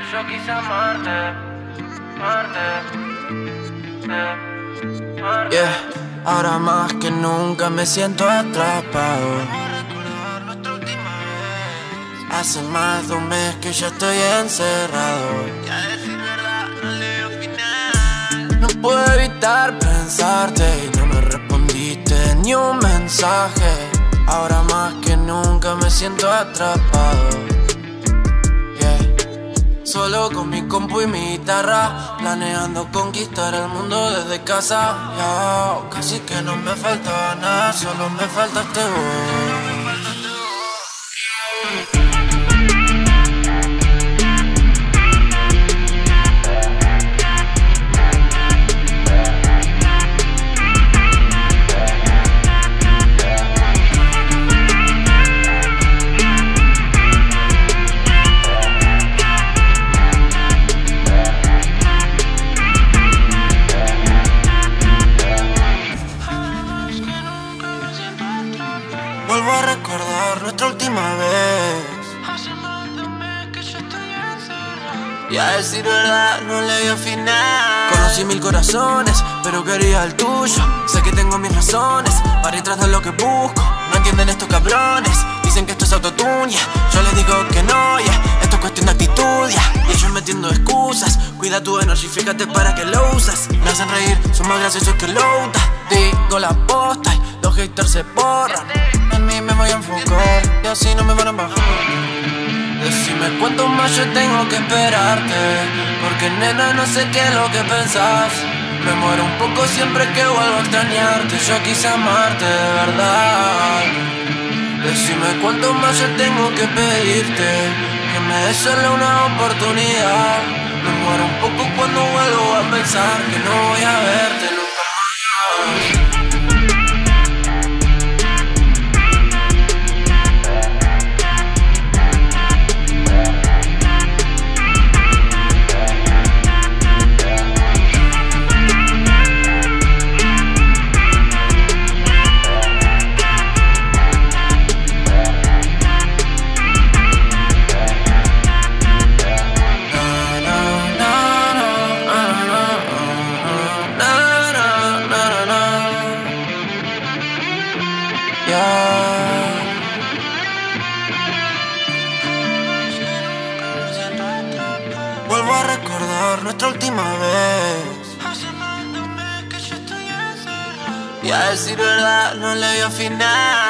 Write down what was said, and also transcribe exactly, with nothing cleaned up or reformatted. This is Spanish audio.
yo quise amarte, amarte, eh, amarte. Yeah, ahora más que nunca me siento atrapado. Hace más de un mes que ya estoy encerrado. Y a decir verdad, no le veo final. No puedo evitar pensarte y no me respondiste ni un mensaje. Ahora más que nunca me siento atrapado. Yeah. Solo con mi compu y mi guitarra, planeando conquistar el mundo desde casa. Yeah. Casi que no me faltaba nada, solo me faltaste vos. Vuelvo a recordar nuestra última vez. Hace más de un mes que yo estoy encerrado. Y a decir verdad, no le dio final. Conocí mil corazones, pero quería el tuyo. Sé que tengo mis razones para ir tras de lo que busco. No entienden estos cabrones, dicen que esto es autotune, yeah. Yo les digo que no, yeah. Esto es cuestión de actitud, yeah. Y ellos metiendo excusas. Cuida tu energía, fíjate para que lo usas. Me hacen reír, son más graciosos que Louta. Digo la posta y los haters se borran. En mí me voy a enfocar y así no me van a bajar. Decime cuánto más yo tengo que esperarte, porque nena no sé qué es lo que pensás. Me muero un poco siempre que vuelvo a extrañarte. Yo quise amarte de verdad. Decime cuánto más yo tengo que pedirte, que me des solo una oportunidad. Me muero un poco cuando vuelvo a pensar que no voy a verte nunca más. Vuelvo a recordar nuestra última vez. Hace más de un mes que yo estoy encerrado. Y a decir verdad, no le dio final.